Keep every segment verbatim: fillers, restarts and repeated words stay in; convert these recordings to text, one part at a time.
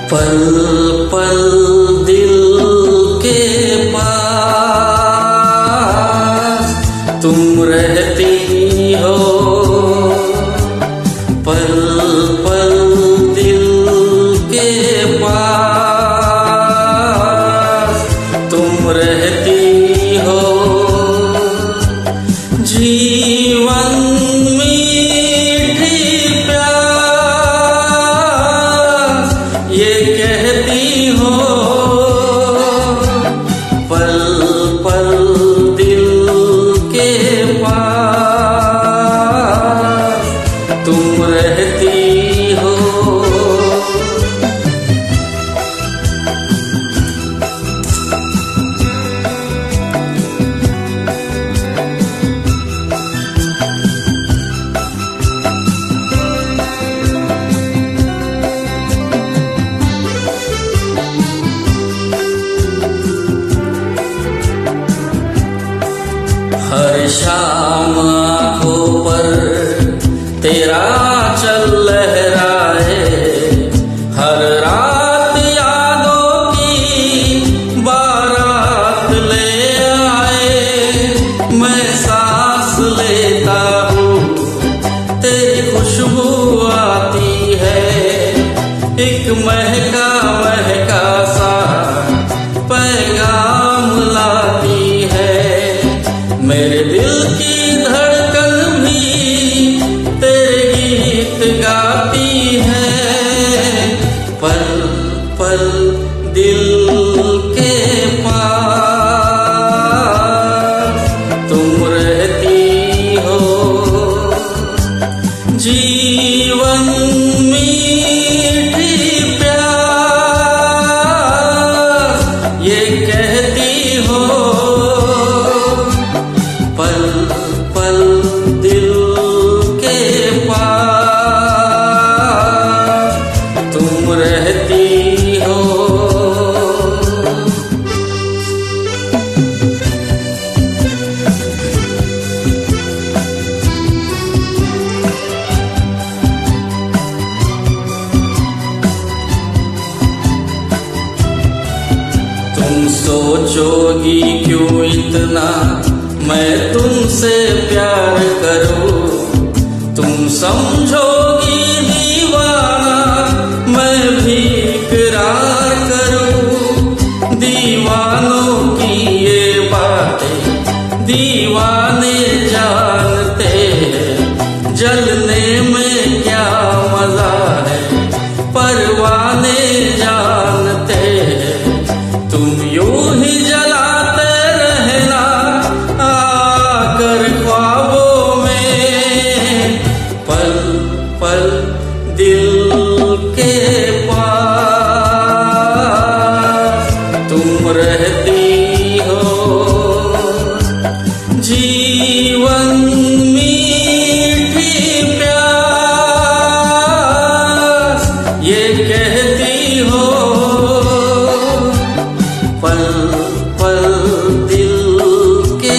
पल पल दिल के पास तुम रहती हो, पल पल दिल के पास तुम रहती हो। जीवन मीठी प्यास ये कहती हो, पल पल दिल के पास तुम रहती हो। हर शाम आँखों पर तेरा चल लहराए, हर रात यादों की बारात ले आए। मैं सांस लेता हूँ तेरी खुशबू आती है, एक महका महका सा पैगाम लाती है। मेरे दिल की धड़कन भी तेरे गीत गाती है, पल पल दिल के पास तुम रहती हो। जीवन मीठी प्यास ये कहती हो, पल पल दिल के पास तुम रहती हो। तुम सोचोगी क्यों इतना मैं तुमसे प्यार करूं, तुम समझोगी दीवाना मैं भी इकरार करूं। दीवानों की ये बातें दीवाने जानते हैं, जलने में क्या मजा है परवाने जानते हैं। तुम यूं ही जलाते रहना आकर ख्वाबों में, पल पल दिल के पास तुम रहती हो। जीवन मीठी प्यास ये कहती हो, पल पल दिल के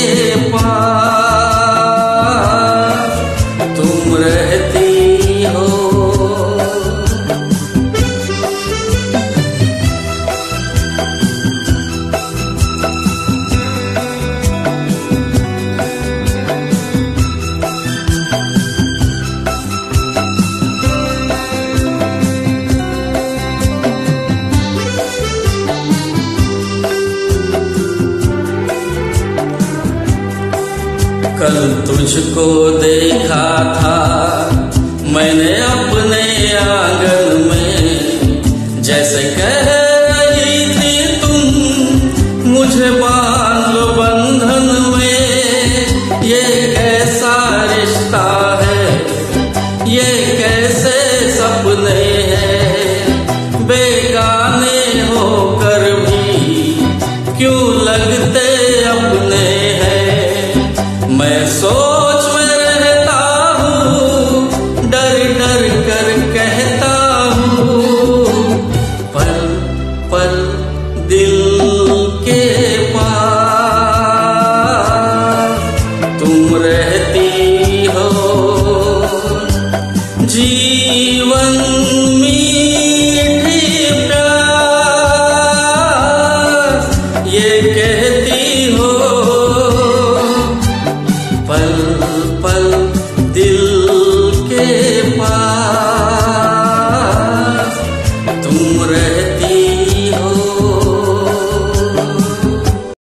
पास तुम रहती हो। कल तुझको देखा था मैंने अब